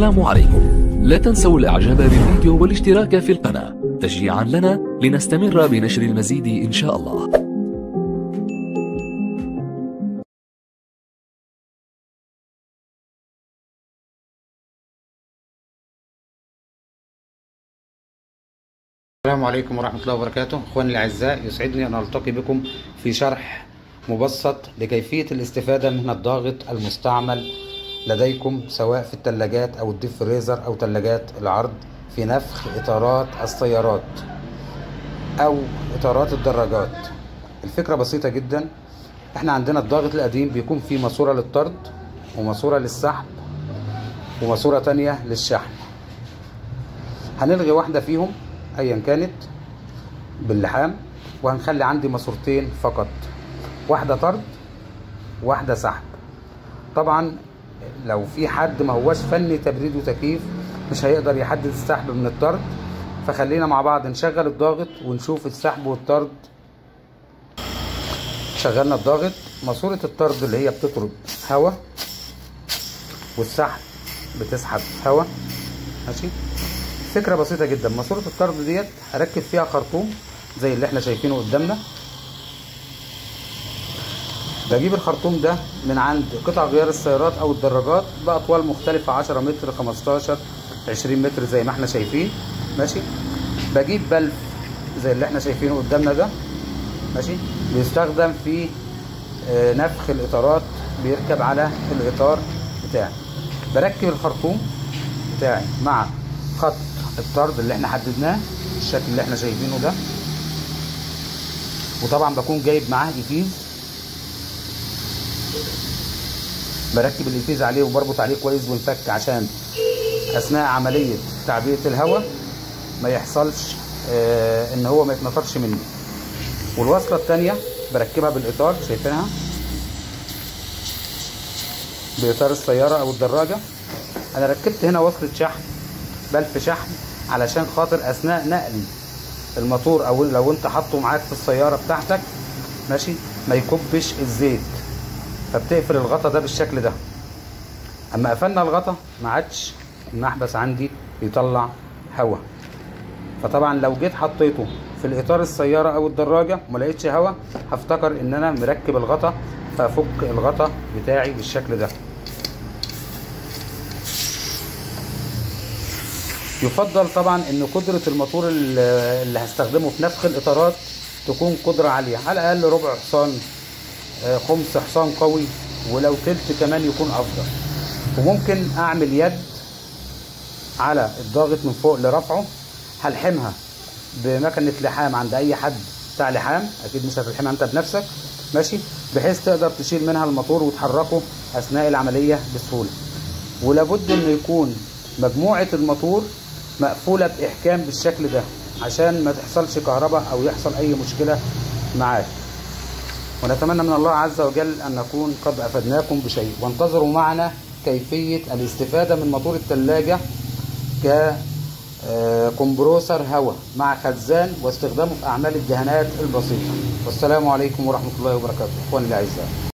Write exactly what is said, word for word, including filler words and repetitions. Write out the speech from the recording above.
السلام عليكم. لا تنسوا الاعجاب بالفيديو والاشتراك في القناة تشجيعا لنا لنستمر بنشر المزيد ان شاء الله. السلام عليكم ورحمة الله وبركاته. اخواني الاعزاء، يسعدني ان التقي بكم في شرح مبسط لكيفية الاستفادة من الضاغط المستعمل لديكم، سواء في الثلاجات او الديب فريزر او ثلاجات العرض، في نفخ اطارات السيارات او اطارات الدراجات. الفكرة بسيطة جدا. احنا عندنا الضاغط القديم بيكون فيه ماسورة للطرد وماسورة للسحب وماسورة تانية للشحن. هنلغي واحدة فيهم ايا كانت باللحام، وهنخلي عندي ماسورتين فقط، واحدة طرد واحدة سحب. طبعا لو في حد ما هوش فني تبريد وتكييف مش هيقدر يحدد السحب من الطرد، فخلينا مع بعض نشغل الضاغط ونشوف السحب والطرد. شغلنا الضاغط، ماسورة الطرد اللي هي بتطرد هواء والسحب بتسحب هواء، ماشي. فكرة بسيطة جدا. ماسورة الطرد ديت هركب فيها خرطوم زي اللي احنا شايفينه قدامنا. بجيب الخرطوم ده من عند قطع غيار السيارات او الدراجات باطوال مختلفة، عشرة متر، خمستاشر، عشرين متر زي ما احنا شايفين، ماشي. بجيب بلف زي اللي احنا شايفينه قدامنا ده، ماشي، بيستخدم في نفخ الاطارات، بيركب على الاطار بتاعي. بركب الخرطوم بتاعي مع خط الطرد اللي احنا حددناه بالشكل اللي احنا شايفينه ده، وطبعا بكون جايب معاه ايفيز، بركب الايفيز عليه وبربط عليه كويس ونفك، عشان اثناء عمليه تعبئه الهواء ما يحصلش اه ان هو ما يتنطرش مني. والوصله الثانيه بركبها بالاطار، شايفينها باطار السياره او الدراجه. انا ركبت هنا وصله شحن، بلف شحن، علشان خاطر اثناء نقل الموتور او لو انت حاطه معاك في السياره بتاعتك، ماشي، ما يكبش الزيت، فبتقفل الغطا ده بالشكل ده. اما قفلنا الغطا ما عادش المحبس عندي يطلع هواء. فطبعا لو جيت حطيته في الاطار السياره او الدراجه وما لقيتش هواء، هفتكر ان انا مركب الغطا، فافك الغطا بتاعي بالشكل ده. يفضل طبعا ان قدرة الموتور اللي هستخدمه في نفخ الاطارات تكون قدرة عالية، على الاقل ربع حصان، خمس حصان قوي، ولو تلت كمان يكون افضل. وممكن اعمل يد على الضاغط من فوق لرفعه، هلحمها بمكنة لحام عند اي حد بتاع لحام، اكيد مش هتلحمها انت بنفسك، ماشي، بحيث تقدر تشيل منها الموتور وتحركه اثناء العملية بسهولة. ولابد انه يكون مجموعة الموتور مقفولة بإحكام بالشكل ده، عشان ما تحصلش كهرباء أو يحصل أي مشكلة معاك. ونتمنى من الله عز وجل أن نكون قد أفدناكم بشيء، وانتظروا معنا كيفية الاستفادة من موتور الثلاجة ككمبروسر هواء مع خزان، واستخدامه في أعمال الدهانات البسيطة. والسلام عليكم ورحمة الله وبركاته. إخواني الأعزاء.